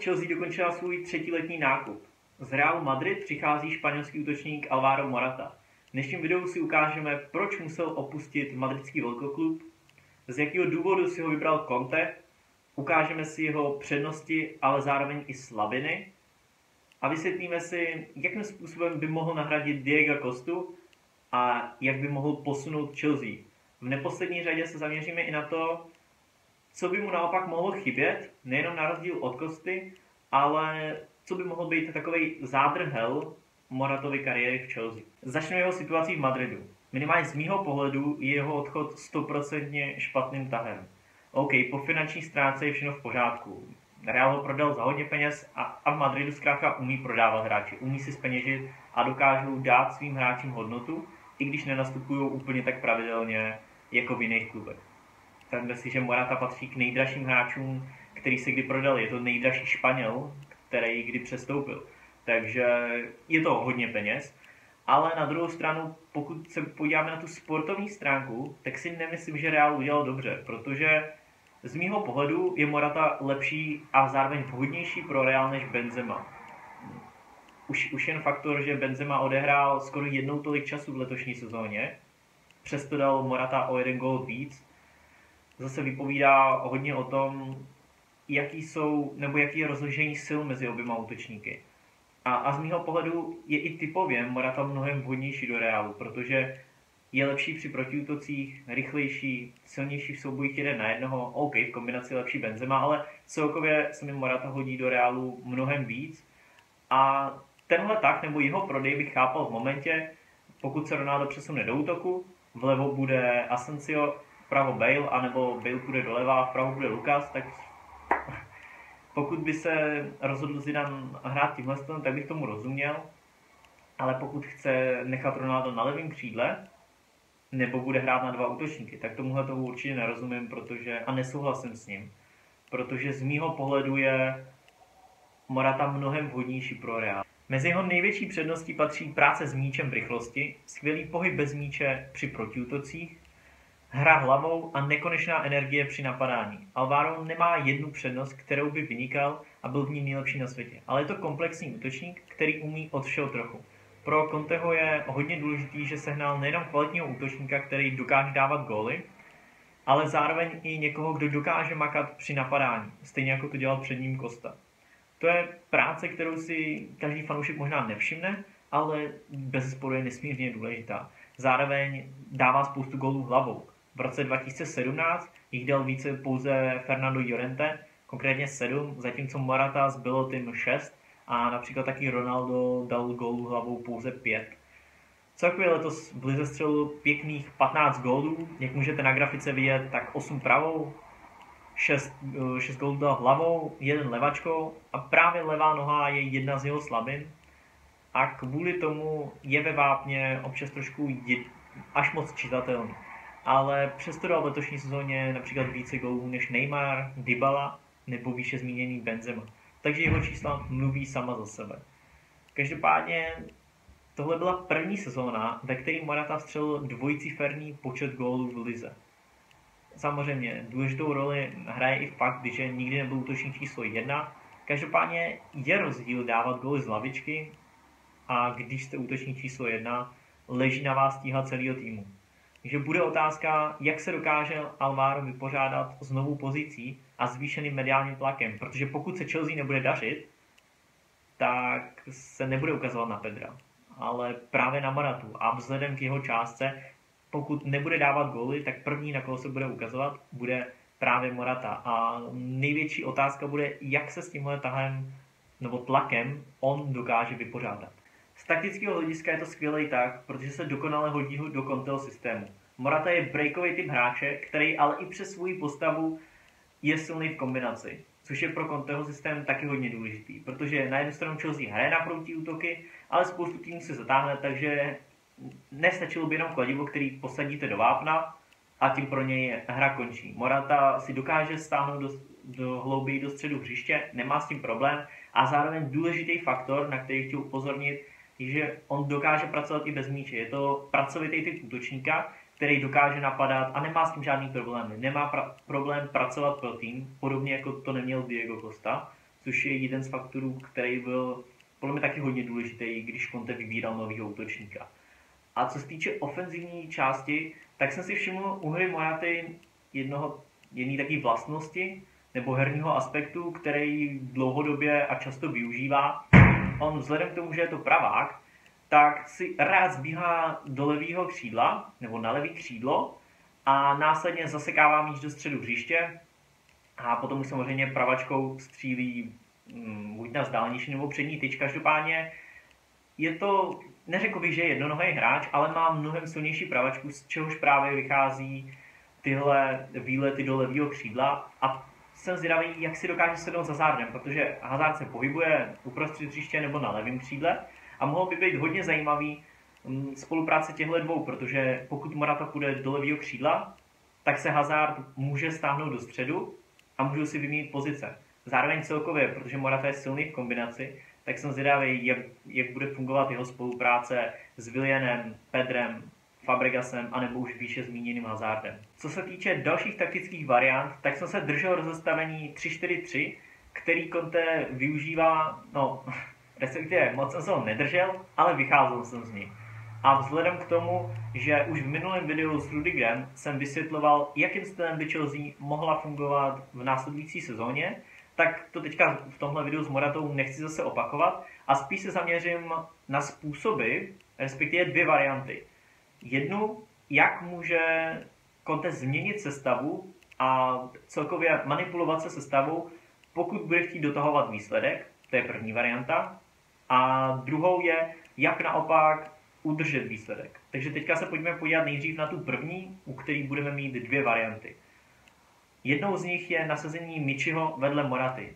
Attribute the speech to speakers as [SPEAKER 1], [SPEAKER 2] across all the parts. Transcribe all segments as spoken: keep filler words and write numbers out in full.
[SPEAKER 1] Chelsea dokončila svůj třetiletý nákup. Z Realu Madrid přichází španělský útočník Alvaro Morata. V dnešním videu si ukážeme, proč musel opustit madridský velkoklub, z jakého důvodu si ho vybral Conte, ukážeme si jeho přednosti, ale zároveň i slabiny a vysvětlíme si, jakým způsobem by mohl nahradit Diego Costu a jak by mohl posunout Chelsea. V neposlední řadě se zaměříme i na to, co by mu naopak mohlo chybět, nejenom na rozdíl od Costy, ale co by mohl být takový zádrhel Moratovy kariéry v Chelsea. Začneme jeho situací v Madridu. Minimálně z mýho pohledu je jeho odchod stoprocentně špatným tahem. OK, po finanční stránce je všechno v pořádku. Real ho prodal za hodně peněz a, a v Madridu zkrátka umí prodávat hráči, umí si zpeněžit a dokážou dát svým hráčům hodnotu, i když nenastupují úplně tak pravidelně jako v jiných klubech. Vemme si, že Morata patří k nejdražším hráčům, který se kdy prodal. Je to nejdražší Španěl, který kdy přestoupil. Takže je to hodně peněz. Ale na druhou stranu, pokud se podíváme na tu sportovní stránku, tak si nemyslím, že Real udělal dobře, protože z mýho pohledu je Morata lepší a zároveň vhodnější pro Real než Benzema. Už, už jen faktor, že Benzema odehrál skoro jednou tolik času v letošní sezóně, přesto dal Morata o jeden gól víc, zase vypovídá hodně o tom, jaký jsou, nebo jaký je rozložení sil mezi oběma útočníky. A, a z mýho pohledu je i typově Morata mnohem vhodnější do Realu, protože je lepší při protiútocích, rychlejší, silnější v soubojích jeden na jednoho, OK, v kombinaci lepší Benzema, ale celkově se mi Morata hodí do Realu mnohem víc. A tenhle tah nebo jeho prodej bych chápal v momentě, pokud se Ronaldo přesune do útoku, vlevo bude Asensio, vpravo Bale, anebo Bale půjde doleva, vpravo bude Lucas, tak pokud by se rozhodl Zidane hrát tímhle stylem, tak bych tomu rozuměl, ale pokud chce nechat Ronaldo na levém křídle, nebo bude hrát na dva útočníky, tak tomuhle toho určitě nerozumím, protože, a nesouhlasím s ním, protože z mýho pohledu je Morata mnohem vhodnější pro Real. Mezi jeho největší předností patří práce s míčem v rychlosti, skvělý pohyb bez míče při protiútocích, hra hlavou a nekonečná energie při napadání. Alvaro nemá jednu přednost, kterou by vynikal a byl v ní nejlepší na světě, ale je to komplexní útočník, který umí od všeho trochu. Pro Conteho je hodně důležitý, že sehnal nejenom kvalitního útočníka, který dokáže dávat góly, ale zároveň i někoho, kdo dokáže makat při napadání, stejně jako to dělal před ním Costa. To je práce, kterou si každý fanoušek možná nevšimne, ale bezesporu je nesmírně důležitá. Zároveň dává spoustu gólů hlavou. V roce dva tisíce sedmnáct jich dal více pouze Fernando Llorente, konkrétně sedm, zatímco Morata zbylo tím šest a například taky Ronaldo dal gólů hlavou pouze pět. Celkově letos v lize střelil pěkných patnáct gólů, jak můžete na grafice vidět, tak osm pravou, šest, šest gólů dal hlavou, jeden levačkou a právě levá noha je jedna z jeho slabin a kvůli tomu je ve vápně občas trošku jed, až moc čitatelný. Ale přesto dal v letošní sezóně například více gólů než Neymar, Dybala nebo výše zmíněný Benzema. Takže jeho čísla mluví sama za sebe. Každopádně tohle byla první sezóna, ve které Morata střelil dvojciferný počet gólů v lize. Samozřejmě důležitou roli hraje i fakt, že nikdy nebyl útočník číslo jedna. Každopádně je rozdíl dávat góly z lavičky a když jste útočník číslo jedna, leží na vás tíha celého týmu. Takže bude otázka, jak se dokáže Alvaro vypořádat s novou pozicí a zvýšeným mediálním tlakem, protože pokud se Chelsea nebude dařit, tak se nebude ukazovat na Pedra, ale právě na Moratu. A vzhledem k jeho částce, pokud nebude dávat góly, tak první, na koho se bude ukazovat, bude právě Morata. A největší otázka bude, jak se s tímhle tahem nebo tlakem on dokáže vypořádat. Z taktického hlediska je to skvělý tak, protože se dokonale hodí do Conteho systému. Morata je breakový typ hráče, který ale i přes svou postavu je silný v kombinaci, což je pro Conteho systém taky hodně důležitý, protože na jednu stranu Chelsea hraje na protiútoky, ale spoustu týmů se zatáhne, takže nestačilo by jenom kladivo, který posadíte do vápna a tím pro něj hra končí. Morata si dokáže stáhnout do, do hlouběji do středu hřiště, nemá s tím problém a zároveň důležitý faktor, na který chci upozornit, je, že on dokáže pracovat i bez míče. Je to pracovitý typ útočníka, který dokáže napadat a nemá s tím žádný problémy. Nemá pra- problém pracovat pro tým, podobně jako to neměl Diego Costa, což je jeden z faktorů, který byl podle mě taky hodně důležitý, když Conte vybíral novýho útočníka. A co se týče ofenzivní části, tak jsem si všiml u hry Moraty jednoho, jedné takové vlastnosti nebo herního aspektu, který dlouhodobě a často využívá. On vzhledem k tomu, že je to pravák, tak si rád zbíhá do levého křídla nebo na levý křídlo a následně zasekává míč do středu hřiště a potom už samozřejmě pravačkou střílí hm, buď na vzdálenější nebo přední tyč. Každopádně je to, neřekl bych, že je jednonohý hráč, ale má mnohem silnější pravačku, z čehož právě vychází tyhle výlety do levého křídla a jsem zvědavý, jak si dokáže sednout za Hazardem, protože Hazard se pohybuje uprostřed hřiště nebo na levém křídle a mohlo by být hodně zajímavý spolupráce těchto dvou, protože pokud Morata půjde do levého křídla, tak se Hazard může stáhnout do středu a můžou si vyměnit pozice. Zároveň celkově, protože Morata je silný v kombinaci, tak jsem zvědavý, jak, jak bude fungovat jeho spolupráce s Willianem, Pedrem, Fabregasem a nebo už výše zmíněným Hazardem. Co se týče dalších taktických variant, tak jsem se držel rozestavení tři čtyři tři, který Conte využívá, no, respektive moc jsem se ho nedržel, ale vycházel jsem z něj. A vzhledem k tomu, že už v minulém videu s Rudigrem jsem vysvětloval, jakým stylem by Chelsea mohla fungovat v následující sezóně, tak to teďka v tomhle videu s Moratou nechci zase opakovat a spíš se zaměřím na způsoby, respektive dvě varianty. Jednu, jak může Conte změnit sestavu a celkově manipulovat se sestavou, pokud bude chtít dotahovat výsledek, to je první varianta. A druhou je, jak naopak udržet výsledek. Takže teďka se pojďme podívat nejdřív na tu první, u které budeme mít dvě varianty. Jednou z nich je nasazení Michiho vedle Moraty.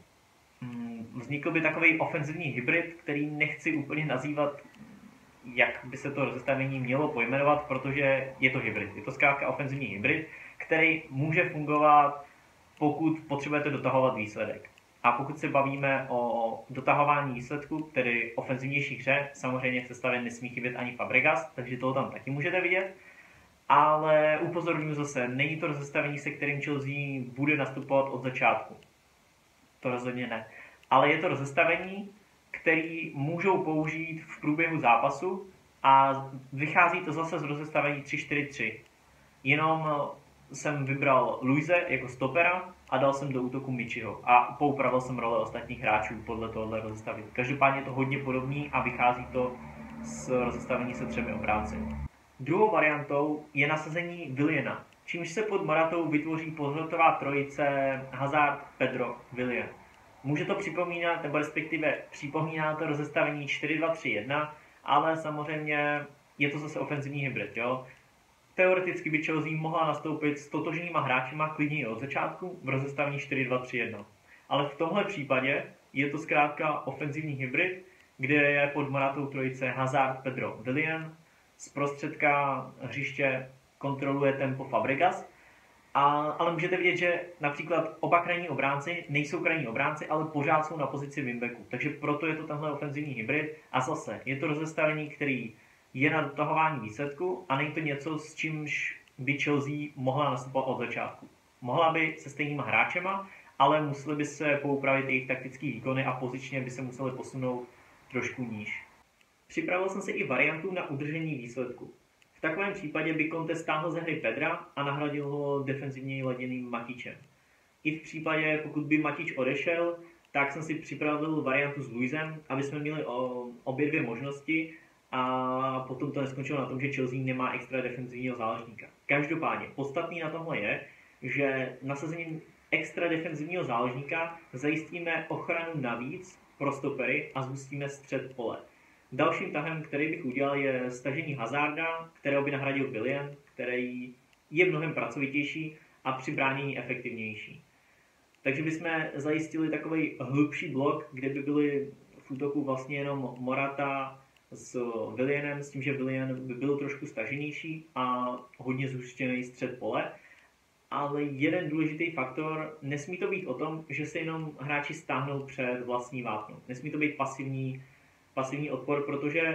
[SPEAKER 1] Vznikl by takový ofenzivní hybrid, který nechci úplně nazývat, jak by se to rozestavení mělo pojmenovat, protože je to hybrid. Je to zkrátka ofenzivní hybrid, který může fungovat, pokud potřebujete dotahovat výsledek. A pokud se bavíme o dotahování výsledku, tedy ofenzivnější hře, samozřejmě v sestavě nesmí chybět ani Fabregas, takže toho tam taky můžete vidět. Ale upozorňuji zase, není to rozestavení, se kterým Chelsea bude nastupovat od začátku. To rozhodně ne. Ale je to rozestavení, který můžou použít v průběhu zápasu a vychází to zase z rozestavení tři čtyři tři. Jenom jsem vybral Luise jako stopera a dal jsem do útoku Michiho a poupravil jsem role ostatních hráčů podle tohohle rozestavení. Každopádně je to hodně podobný a vychází to z rozestavení se třemi obránci. Druhou variantou je nasazení Williana, čímž se pod Moratou vytvoří pohrotová trojice Hazard, Pedro, Willian. Může to připomínat, nebo respektive připomíná to rozestavení čtyři dva tři jedna, ale samozřejmě je to zase ofenzivní hybrid. Jo? Teoreticky by Chelsea mohla nastoupit s totožnýma hráčima klidně od začátku v rozestavení čtyři dva tři jedna. Ale v tomhle případě je to zkrátka ofenzivní hybrid, kde je pod Moratou trojice Hazard, Pedro, Willian. Z prostředka hřiště kontroluje tempo Fabregas, a, ale můžete vidět, že například oba krajní obránci nejsou krajní obránci, ale pořád jsou na pozici wingbacku. Takže proto je to tenhle ofenzivní hybrid a zase je to rozestavení, který je na dotahování výsledku a není to něco, s čímž by Chelsea mohla nastupovat od začátku. Mohla by se stejnýma hráčema, ale museli by se poupravit jejich taktické výkony a pozičně by se museli posunout trošku níž. Připravil jsem si i variantu na udržení výsledku. V takovém případě by Conte stáhl ze hry Pedra a nahradil ho defenzivně laděným Matičem. I v případě, pokud by Matič odešel, tak jsem si připravil variantu s Luisem, aby jsme měli o, obě dvě možnosti a potom to neskončilo na tom, že Chelsea nemá extra defenzivního záložníka. Každopádně podstatný na tomhle je, že nasazením extra defenzivního záložníka zajistíme ochranu navíc pro stopery a zhustíme střed pole. Dalším tahem, který bych udělal, je stažení Hazarda, kterého by nahradil Willian, který je mnohem pracovitější a při bránění efektivnější. Takže bychom zajistili takový hlubší blok, kde by byly v útoku vlastně jenom Morata s Willianem, s tím, že Willian by byl trošku staženější a hodně zhuštěný střed pole. Ale jeden důležitý faktor, nesmí to být o tom, že se jenom hráči stáhnou před vlastní vápno. Nesmí to být pasivní pasivní odpor, protože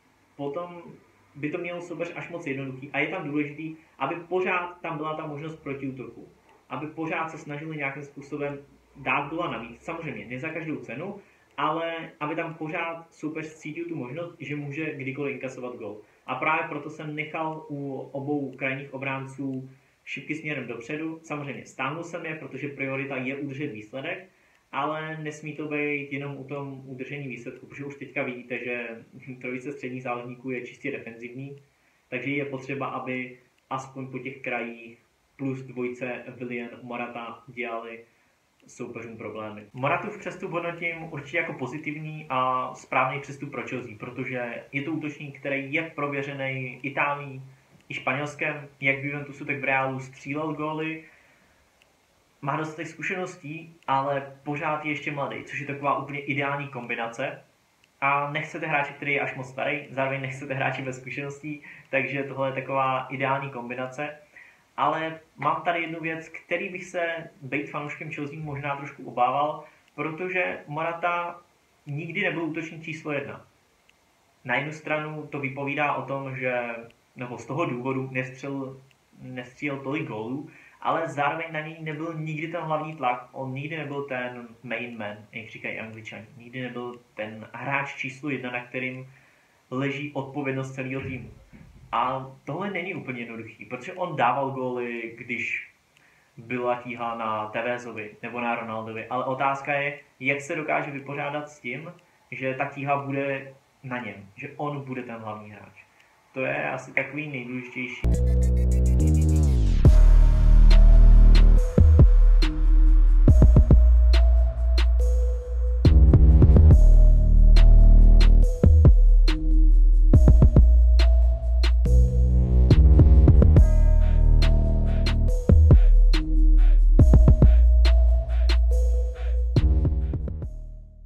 [SPEAKER 1] potom by to mělo soupeř až moc jednoduchý a je tam důležitý, aby pořád tam byla ta možnost protiútoku. Aby pořád se snažili nějakým způsobem dát gola navíc. Samozřejmě, ne za každou cenu, ale aby tam pořád soupeř cítil tu možnost, že může kdykoliv inkasovat gol. A právě proto jsem nechal u obou krajních obránců šipky směrem dopředu. Samozřejmě stáhnul jsem je, protože priorita je udržet výsledek, ale nesmí to být jenom u tom udržení výsledku, protože už teďka vidíte, že trojice středních záložníků je čistě defenzivní, takže je potřeba, aby aspoň po těch krajích plus dvojce Willian Morata dělali soupeřům problémy. Moratův přestup hodnotím určitě jako pozitivní a správný přestup pro Chelsea, protože je to útočník, který je prověřený Itálií i Španělskem, jak v Juventusu, tak v Realu střílel góly, má dostatek zkušeností, ale pořád je ještě mladý, což je taková úplně ideální kombinace. A nechcete hráče, který je až moc starý, zároveň nechcete hráče bez zkušeností, takže tohle je taková ideální kombinace. Ale mám tady jednu věc, který bych se, být fanouškem Chelsea, možná trošku obával, protože Morata nikdy nebyl útočník číslo jedna. Na jednu stranu to vypovídá o tom, že, nebo z toho důvodu nestřel, nestřílel tolik gólů, ale zároveň na něj nebyl nikdy ten hlavní tlak, on nikdy nebyl ten main man, jak říkají Angličani, nikdy nebyl ten hráč číslo jedna, na kterým leží odpovědnost celého týmu. A tohle není úplně jednoduchý, protože on dával góly, když byla tíha na Tevezovi nebo na Ronaldovi, ale otázka je, jak se dokáže vypořádat s tím, že ta tíha bude na něm, že on bude ten hlavní hráč. To je asi takový nejdůležitější.